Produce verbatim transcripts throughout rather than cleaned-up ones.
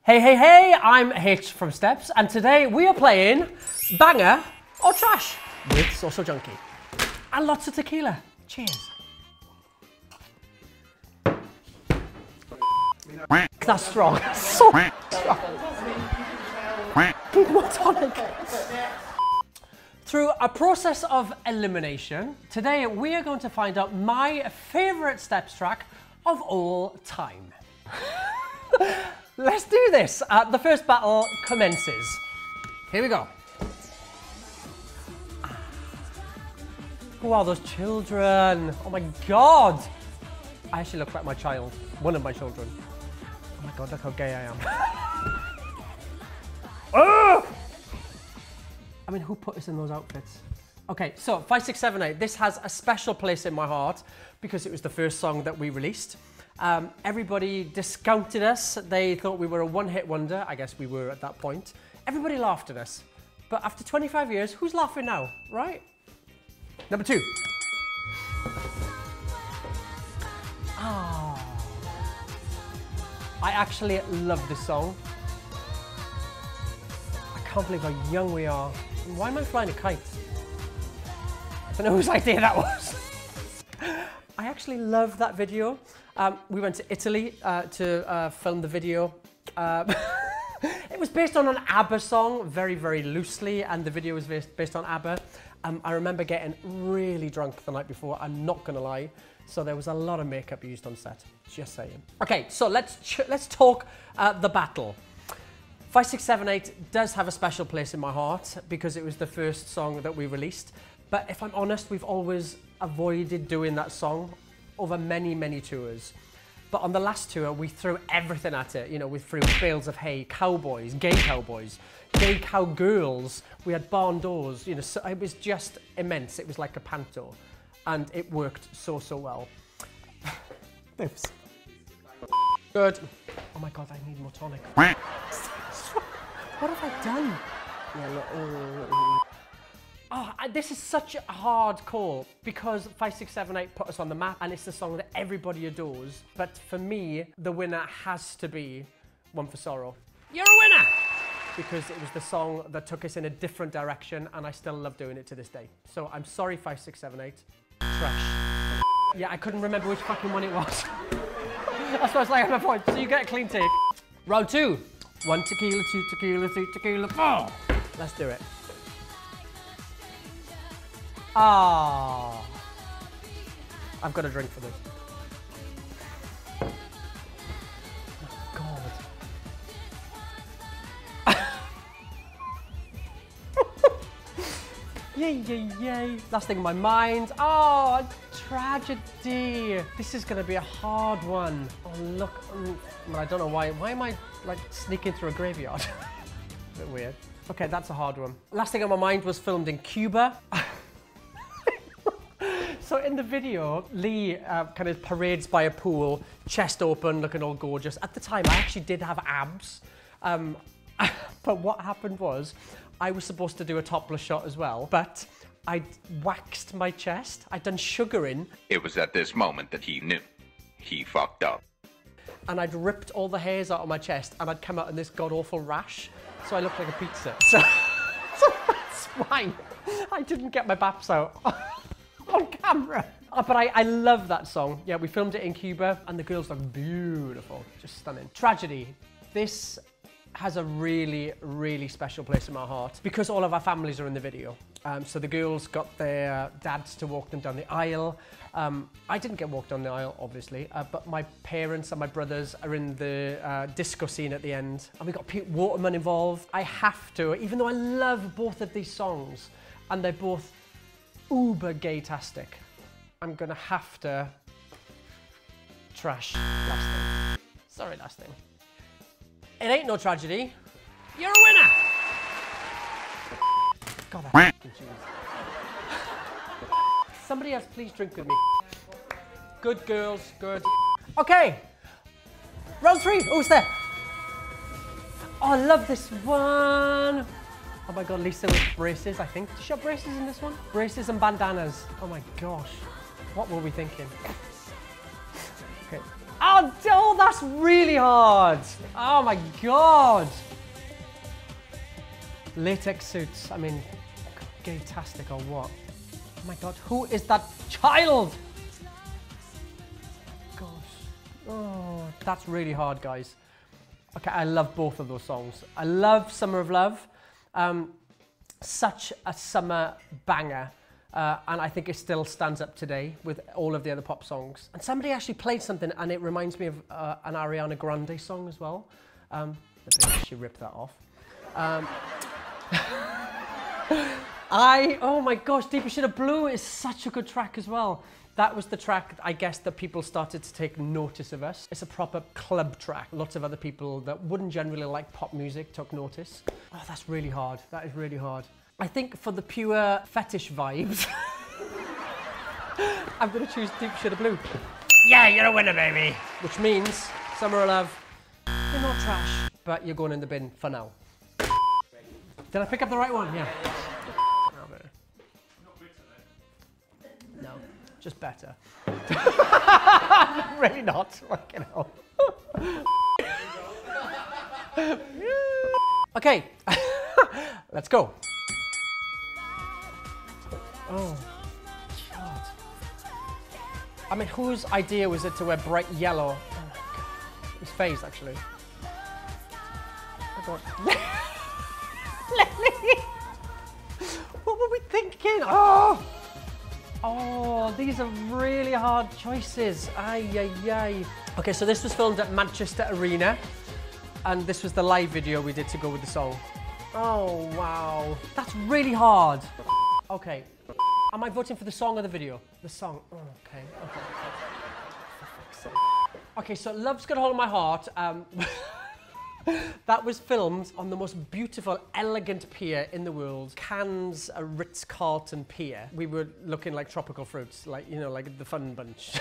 Hey, hey, hey, I'm H from Steps, and today we are playing Banger or Trash with Social Junkie. And lots of tequila. Cheers. That's strong. So strong. More tonic. Through a process of elimination, today we are going to find out my favourite Steps track of all time. Let's do this. Uh, the first battle commences. Here we go. Who are those children? Oh my God. I actually look like my child, one of my children. Oh my God, look how gay I am. Oh! I mean, who put us in those outfits? Okay, so five, six, seven, eight. This has a special place in my heart because it was the first song that we released. Um, everybody discounted us. They thought we were a one-hit wonder. I guess we were at that point. Everybody laughed at us. But after twenty-five years, who's laughing now, right? Number two. Oh. I actually love this song. I can't believe how young we are. Why am I flying a kite? I don't know whose idea that was. I actually love that video. Um, we went to Italy uh, to uh, film the video. Uh, it was based on an ABBA song, very, very loosely, and the video was based, based on ABBA. Um, I remember getting really drunk the night before, I'm not gonna lie. So there was a lot of makeup used on set, just saying. Okay, so let's, ch let's talk uh, the battle. five, six, seven, eight does have a special place in my heart because it was the first song that we released. But if I'm honest, we've always avoided doing that song over many, many tours. But on the last tour, we threw everything at it. You know, we threw bales of hay, cowboys, gay cowboys, gay cowgirls. We had barn doors, you know, so it was just immense. It was like a panto. And it worked so, so well. Oops. Good. Oh my God, I need more tonic. What have I done? Yeah, look, oh, oh, this is such a hard call because five, six, seven, eight put us on the map and it's the song that everybody adores. But for me, the winner has to be One for Sorrow. You're a winner! Because it was the song that took us in a different direction and I still love doing it to this day. So I'm sorry, five, six, seven, eight. Trash. Yeah, I couldn't remember which fucking one it was. That's why I was like, I'm a point. So you get a clean take. Round two. One tequila, two tequila, three tequila, four. Let's do it. Ah, I've got a drink for this. Oh God. Yay, yay, yay. Last thing in my mind. Oh, tragedy. This is gonna be a hard one. Oh, look. Well, I don't know why. Why am I like sneaking through a graveyard? A bit weird. Okay, that's a hard one. Last thing on my mind was filmed in Cuba. So in the video, Lee uh, kind of parades by a pool, chest open, looking all gorgeous. At the time, I actually did have abs. Um, but what happened was, I was supposed to do a topless shot as well, but I'd waxed my chest. I'd done sugaring. It was at this moment that he knew. He fucked up. And I'd ripped all the hairs out of my chest and I'd come out in this god-awful rash. So I looked like a pizza. So, so that's why I didn't get my baps out on camera. Oh, but I, I love that song. Yeah, we filmed it in Cuba and the girls look beautiful, just stunning. Tragedy. This has a really, really special place in my heart because all of our families are in the video. Um, so the girls got their dads to walk them down the aisle. Um, I didn't get walked down the aisle, obviously, uh, but my parents and my brothers are in the uh, disco scene at the end. And we got Pete Waterman involved. I have to, even though I love both of these songs and they're both uber gay-tastic, I'm gonna have to trash last thing. Sorry, last thing. It ain't no tragedy. You're a winner! God, that's fucking cheese. Somebody else please drink with me. Good girls, good. Okay, round three, who's there? Oh, I love this one. Oh my God, Lisa with braces, I think. Did she have braces in this one? Braces and bandanas. Oh my gosh, what were we thinking? Okay. Oh! Oh, oh, that's really hard. Oh my God. Latex suits. I mean, gay-tastic or what? Oh my God, who is that child? Gosh. Oh, that's really hard, guys. Okay, I love both of those songs. I love Summer of Love. Um, such a summer banger. Uh, and I think it still stands up today with all of the other pop songs. And somebody actually played something and it reminds me of uh, an Ariana Grande song as well. Um, she ripped that off. Um, I, oh my gosh, Deeper Shade of Blue is such a good track as well. That was the track, I guess, that people started to take notice of us. It's a proper club track. Lots of other people that wouldn't generally like pop music took notice. Oh, that's really hard. That is really hard. I think for the pure fetish vibes, I'm gonna choose Deeper Shade of Blue. Yeah, you're a winner, baby. Which means, Summer of Love, you're not trash, but you're going in the bin for now. Did I pick up the right one? Yeah. No, just better. Really not. Fucking hell. Okay, let's go. Oh, God. I mean, whose idea was it to wear bright yellow? Oh my God. It was Faye's, actually. Oh, God. What were we thinking? Oh! Oh, these are really hard choices. Ay, ay, ay. Okay, so this was filmed at Manchester Arena, and this was the live video we did to go with the song. Oh, wow. That's really hard. Okay. Am I voting for the song or the video? The song. Oh, okay. Okay. For fuck's sake. Okay, so Love's Got a Hold of My Heart. Um, that was filmed on the most beautiful, elegant pier in the world, Cannes Ritz-Carlton Pier. We were looking like tropical fruits, like, you know, like the Fun Bunch.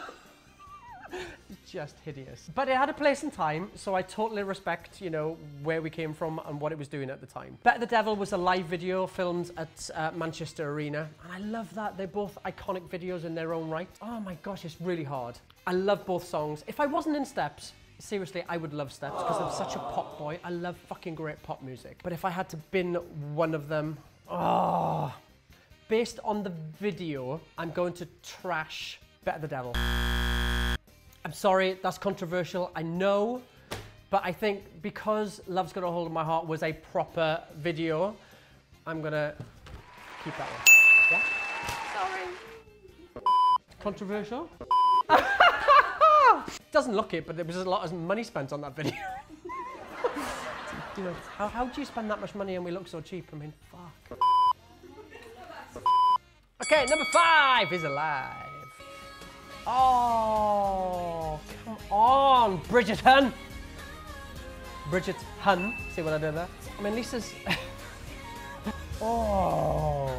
Just hideous. But it had a place and time, so I totally respect, you know, where we came from and what it was doing at the time. Better the Devil was a live video filmed at uh, Manchester Arena, and I love that. They're both iconic videos in their own right. Oh my gosh, it's really hard. I love both songs. If I wasn't in Steps, seriously, I would love Steps because I'm such a pop boy. I love fucking great pop music. But if I had to bin one of them, oh, based on the video, I'm going to trash Better the Devil. I'm sorry, that's controversial, I know, but I think because Love's Got a Hold of My Heart was a proper video, I'm gonna keep that one. Yeah? Sorry. Controversial? Doesn't look it, but there was a lot of money spent on that video. You know, how, how do you spend that much money and we look so cheap? I mean, fuck. Okay, number five is Alive. Oh, come on, Bridget Hun. Bridget Hun, see what I did there? I mean, Lisa's... Oh.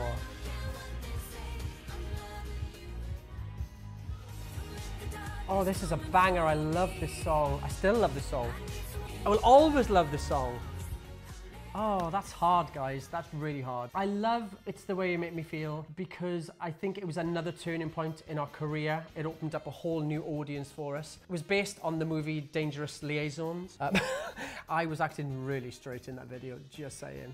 Oh, this is a banger. I love this song. I still love this song. I will always love this song. Oh, that's hard, guys. That's really hard. I love It's the Way You Make Me Feel because I think it was another turning point in our career. It opened up a whole new audience for us. It was based on the movie Dangerous Liaisons. Um, I was acting really straight in that video, just saying.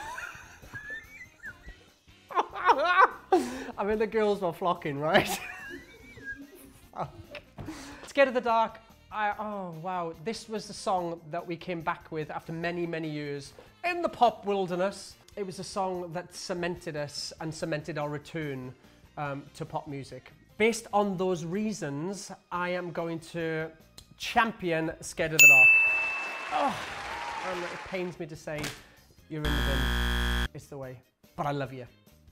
I mean, the girls were flocking, right? Scared of the Dark. I, oh, wow. This was the song that we came back with after many, many years in the pop wilderness. It was a song that cemented us and cemented our return um, to pop music. Based on those reasons, I am going to champion Scared of the Dark. Oh, and it pains me to say you're in the bin. It's the way. But I love you.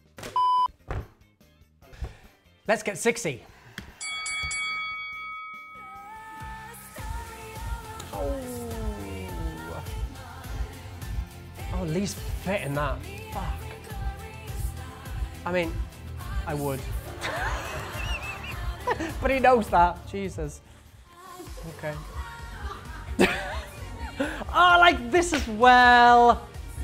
Let's get sixty. Oh, Lee's fit in that. Fuck. I mean, I would. But he knows that. Jesus. Okay. Oh, I like this as well.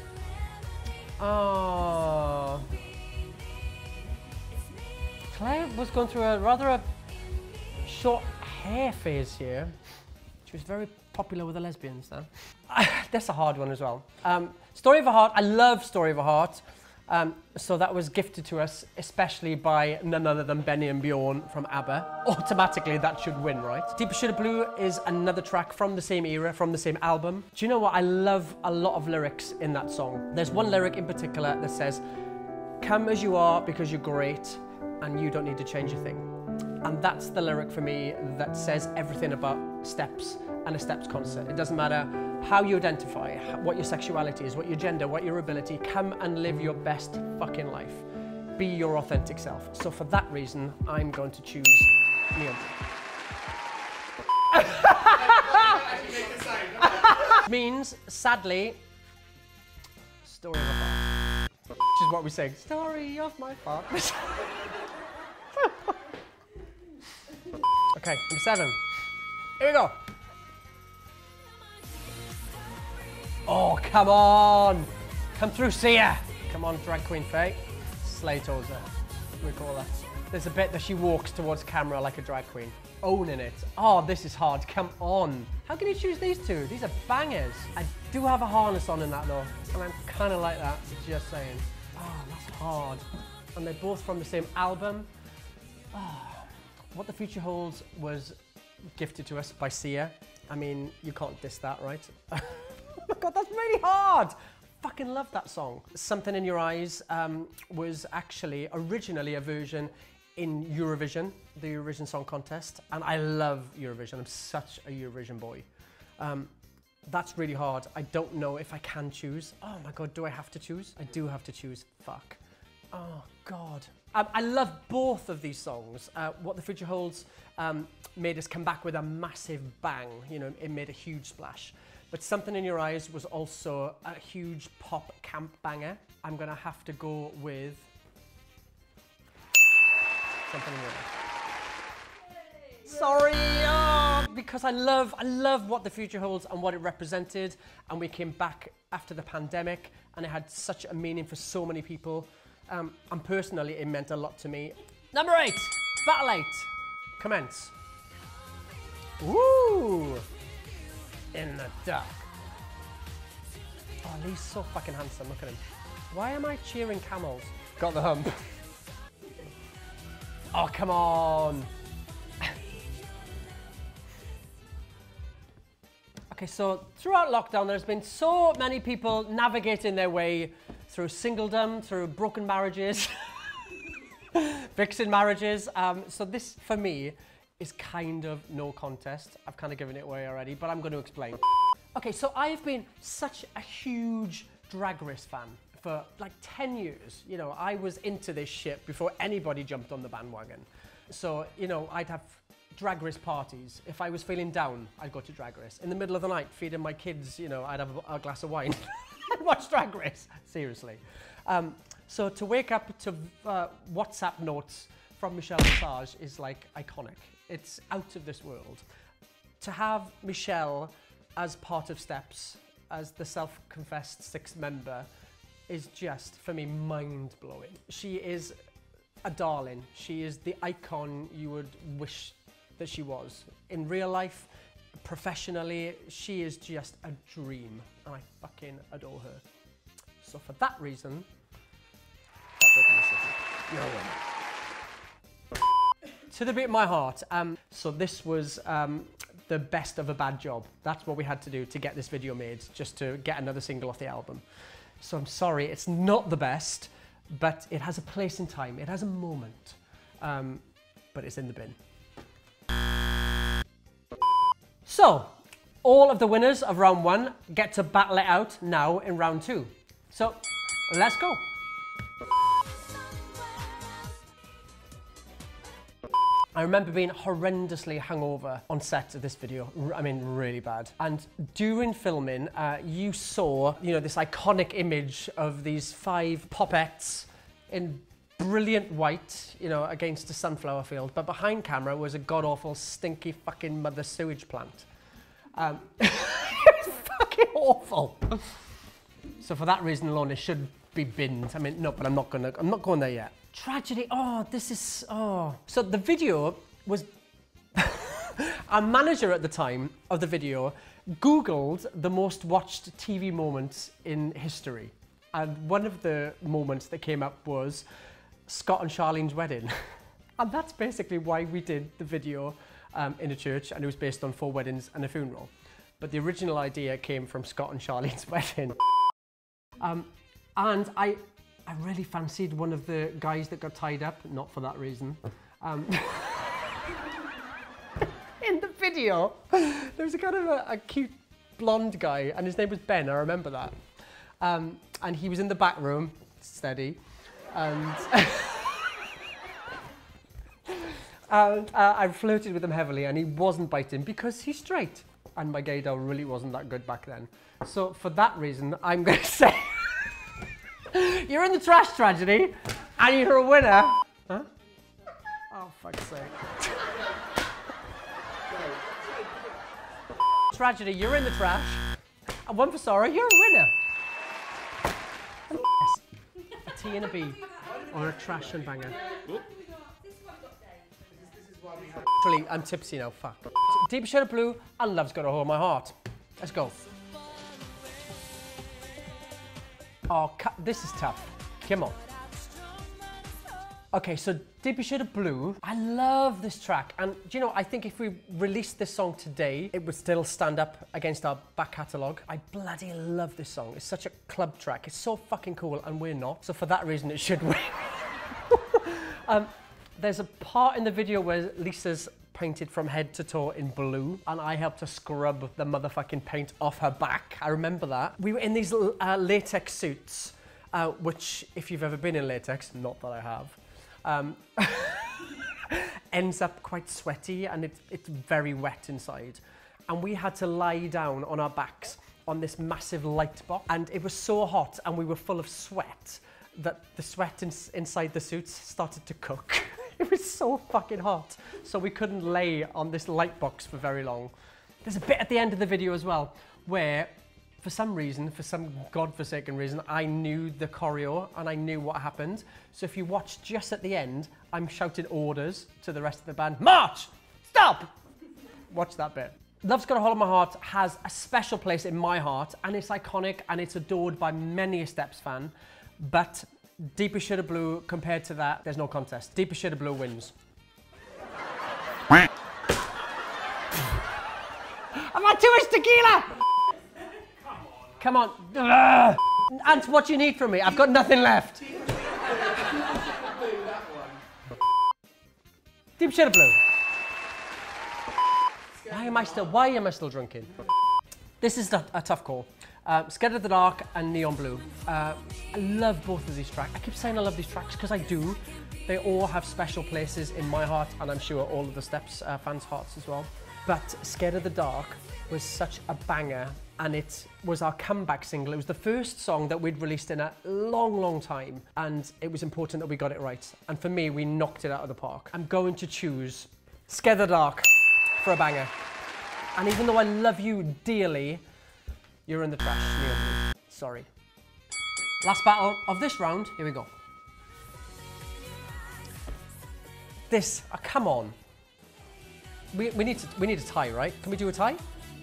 Oh. Claire was going through a rather a short hair phase here. She was very popular with the lesbians then. That's a hard one as well. Um, Story of a Heart, I love Story of a Heart. Um, so that was gifted to us, especially by none other than Benny and Bjorn from ABBA. Automatically that should win, right? Deeper Shade of Blue is another track from the same era, from the same album. Do you know what? I love a lot of lyrics in that song. There's one lyric in particular that says, "Come as you are because you're great and you don't need to change a thing." And that's the lyric for me that says everything about Steps and a Steps concert. It doesn't matter how you identify, what your sexuality is, what your gender, what your ability, come and live your best fucking life. Be your authentic self. So for that reason, I'm going to choose Neon. Means, sadly, Story of my Heart. Which is what we sing. Story of my heart. Okay, number seven. Here we go. Oh, come on. Come through, Sia. Come on, drag queen Faye. Slay Tozer, we call her. There's a bit that she walks towards camera like a drag queen. Owning it. Oh, this is hard. Come on. How can you choose these two? These are bangers. I do have a harness on in that though, and I'm kind of like that, just saying. Oh, that's hard. And they're both from the same album. Oh. What the Future Holds was gifted to us by Sia. I mean, you can't diss that, right? Oh my God, that's really hard. I fucking love that song. Something in Your Eyes um, was actually originally a version in Eurovision, the Eurovision Song Contest. And I love Eurovision. I'm such a Eurovision boy. Um, that's really hard. I don't know if I can choose. Oh my God, do I have to choose? I do have to choose. Fuck. Oh God. Um, I love both of these songs. Uh, What the Future Holds um, made us come back with a massive bang. You know, it made a huge splash. But Something in Your Eyes was also a huge pop camp banger. I'm gonna have to go with Something in Your Eyes. Sorry, oh, because I love, I love What the Future Holds and what it represented. And we came back after the pandemic, and it had such a meaning for so many people. Um, and personally, it meant a lot to me. Number eight, Battle Eight. Commence. Woo! In the dark. Oh, Lee's so fucking handsome, look at him. Why am I cheering camels? Got the hump. Oh, come on. Okay, so throughout lockdown, there's been so many people navigating their way through singledom, through broken marriages, fixing marriages. Um, so this, for me, is kind of no contest. I've kind of given it away already, but I'm going to explain. Okay, so I've been such a huge Drag Race fan for like ten years. You know, I was into this shit before anybody jumped on the bandwagon. So, you know, I'd have Drag Race parties. If I was feeling down, I'd go to Drag Race. In the middle of the night, feeding my kids, you know, I'd have a, a glass of wine and watch Drag Race, seriously. Um, so to wake up to uh, WhatsApp notes from Michelle Visage is like iconic. It's out of this world. To have Michelle as part of Steps, as the self-confessed sixth member, is just, for me, mind-blowing. She is a darling. She is the icon you would wish that she was. In real life, professionally, she is just a dream, and I fucking adore her. So for that reason, you're a winner. To the Beat of My Heart, um, so this was um, the best of a bad job. That's what we had to do to get this video made, just to get another single off the album. So I'm sorry, it's not the best, but it has a place in time, it has a moment, um, but it's in the bin. So, all of the winners of round one get to battle it out now in round two. So, let's go. I remember being horrendously hungover on set of this video. I mean, really bad. And during filming, uh, you saw, you know, this iconic image of these five popettes in brilliant white, you know, against a sunflower field. But behind camera was a god-awful, stinky fucking mother sewage plant. Um, it was fucking awful. So for that reason alone, it should be binned. I mean, no, but I'm not gonna, I'm not going there yet. Tragedy, oh, this is, oh. So the video was, Our manager at the time of the video Googled the most watched T V moments in history. And one of the moments that came up was Scott and Charlene's wedding. And that's basically why we did the video um, in a church, and it was based on four weddings and a funeral. But the original idea came from Scott and Charlene's wedding. Um, and I, I really fancied one of the guys that got tied up, not for that reason. Um, in the video, there was a kind of a, a cute blonde guy, and his name was Ben, I remember that. Um, and he was in the back room, steady, and, and uh, I flirted with him heavily, and he wasn't biting because he's straight, and my gaydar really wasn't that good back then. So for that reason, I'm going to say, you're in the trash tragedy, and you're a winner. Huh? Oh, fuck's sake. Tragedy, you're in the trash, and one for Sora, you're a winner. A T and a B, or a trash and banger. Actually, I'm tipsy now, fuck. Deep Shade of Blue and Love's Got a Hole in My Heart. Let's go. Oh, this is tough. Come on. Okay, so Deep Shade of Blue, I love this track. And do you know, I think if we released this song today, it would still stand up against our back catalogue. I bloody love this song. It's such a club track. It's so fucking cool, and we're not. So for that reason, it should win. um, there's a part in the video where Lisa's painted from head to toe in blue, and I helped her scrub the motherfucking paint off her back. I remember that. We were in these uh, latex suits, uh, which, if you've ever been in latex, not that I have, Um, ends up quite sweaty, and it's, it's very wet inside. And we had to lie down on our backs on this massive light box, and it was so hot and we were full of sweat that the sweat in, inside the suits started to cook. It was so fucking hot, so we couldn't lay on this light box for very long. There's a bit at the end of the video as well where, for some reason, for some godforsaken reason, I knew the choreo and I knew what happened. So if you watch just at the end, I'm shouting orders to the rest of the band. March! Stop! Watch that bit. Love's Got a Hole in My Heart has a special place in my heart, and it's iconic and it's adored by many a Steps fan. But Deeper Shade of Blue, compared to that, there's no contest. Deeper Shade of Blue wins. I've had too much tequila! Come on. Ugh. Ant, what do you need from me? I've got nothing left. Deep Shade of Blue. Why am I still, why am I still drinking? This is a, a tough call. Uh, Scared of the Dark and Neon Blue. Uh, I love both of these tracks. I keep saying I love these tracks because I do. They all have special places in my heart, and I'm sure all of the Steps uh, fans' hearts as well. But Scared of the Dark was such a banger, and it was our comeback single. It was the first song that we'd released in a long, long time, and it was important that we got it right. And for me, we knocked it out of the park. I'm going to choose Scared of the Dark for a banger. And even though I love you dearly, you're in the trash, Neon Blue. Sorry. Last battle of this round, here we go. This, oh, come on. We, we, need to, we need a tie, right? Can we do a tie?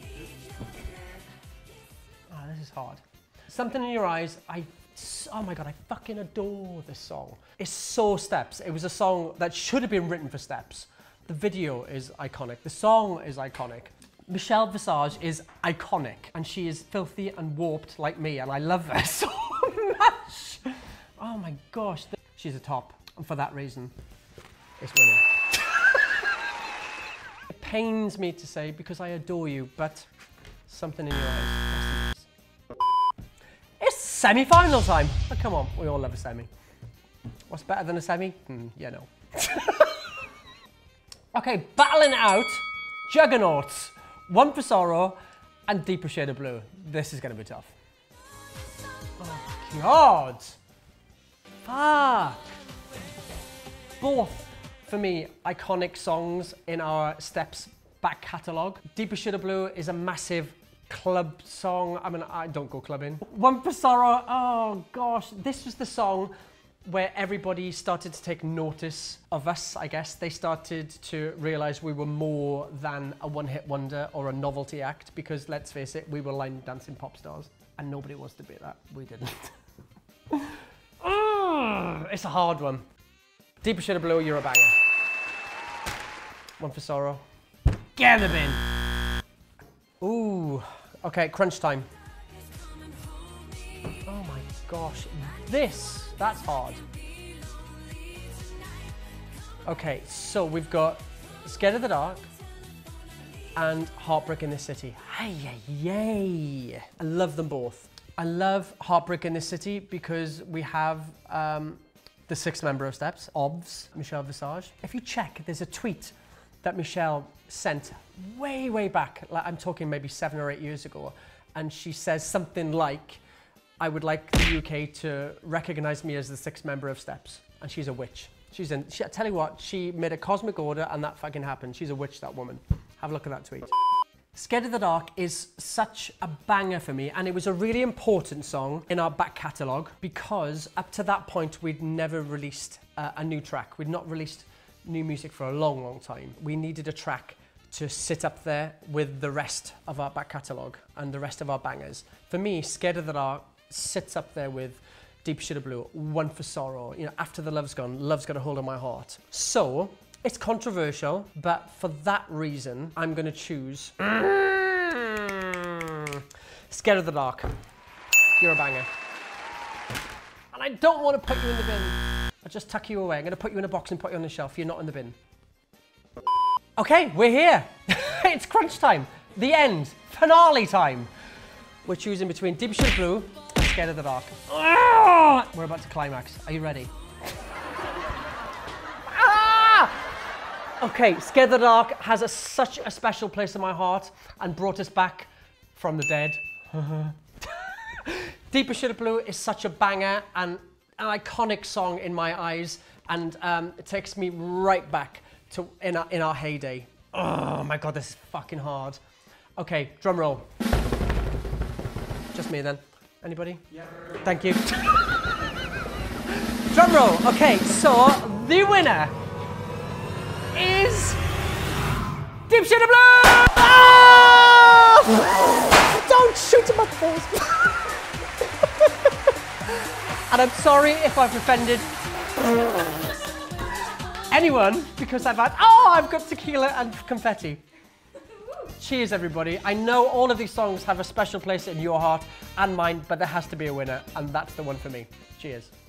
Oh, this is hard. Something in Your Eyes, I, oh my God, I fucking adore this song. It's so Steps. It was a song that should have been written for Steps. The video is iconic. The song is iconic. Michelle Visage is iconic, and she is filthy and warped like me, and I love her so much. Oh my gosh, she's a top, and for that reason, it's winning. It pains me to say because I adore you, but Something in Your Eyes. It's semi-final time. But come on, we all love a semi. What's better than a semi? Mm, yeah, no. Okay, battling it out, Juggernauts, One for Sorrow, and Deeper Shade of Blue. This is going to be tough. Oh, God. Fuck. Both, for me, iconic songs in our Steps back catalogue. Deeper Shade of Blue is a massive club song. I mean, I don't go clubbing. One for Sorrow, oh gosh, this was the song where everybody started to take notice of us, I guess. They started to realise we were more than a one-hit wonder or a novelty act, because let's face it, we were line dancing pop stars and nobody wants to be that. We didn't. Oh, it's a hard one. Deeper Shade of Blue, you're a banger. One for Sorrow. Get in the bin. Ooh, okay, crunch time. Oh my gosh, this, that's hard. Okay, so we've got Scared of the Dark and Heartbreak in the City. Hey, yay! I love them both. I love Heartbreak in the City because we have um, the sixth member of Steps, Obvs, Michelle Visage. If you check, there's a tweet that Michelle sent way, way back. Like, I'm talking maybe seven or eight years ago. And she says something like, I would like the U K to recognize me as the sixth member of Steps. And she's a witch. She's in, she, I tell you what, she made a cosmic order and that fucking happened. She's a witch, that woman. Have a look at that tweet. Scared of the Dark is such a banger for me, and it was a really important song in our back catalogue because up to that point we'd never released uh, a new track. We'd not released new music for a long, long time. We needed a track to sit up there with the rest of our back catalogue and the rest of our bangers. For me, Scared of the Dark sits up there with Deep Shade of Blue, One for Sorrow, you know, After the Love's Gone, Love's Got a Hold on My Heart. So, it's controversial, but for that reason, I'm gonna choose mm, Scared of the Dark. You're a banger. And I don't want to put you in the bin. I'll just tuck you away. I'm gonna put you in a box and put you on the shelf. You're not in the bin. Okay, we're here. It's crunch time. The end. Finale time. We're choosing between Deep Shade of Blue and Scared of the Dark. Oh! We're about to climax. Are you ready? Ah! Okay, Scared of the Dark has a, such a special place in my heart and brought us back from the dead. Deeper Shade of Blue is such a banger and an iconic song in my eyes, and um, it takes me right back to in our, in our heyday. Oh my God, this is fucking hard. Okay, drum roll. Just me then. Anybody? Yeah. Thank you. Drum roll. Okay, so the winner is Deep Shade of Blue! Oh! Don't shoot him up the balls. And I'm sorry if I've offended anyone because I've had, oh, I've got tequila and confetti. Cheers, everybody. I know all of these songs have a special place in your heart and mine, but there has to be a winner, and that's the one for me. Cheers.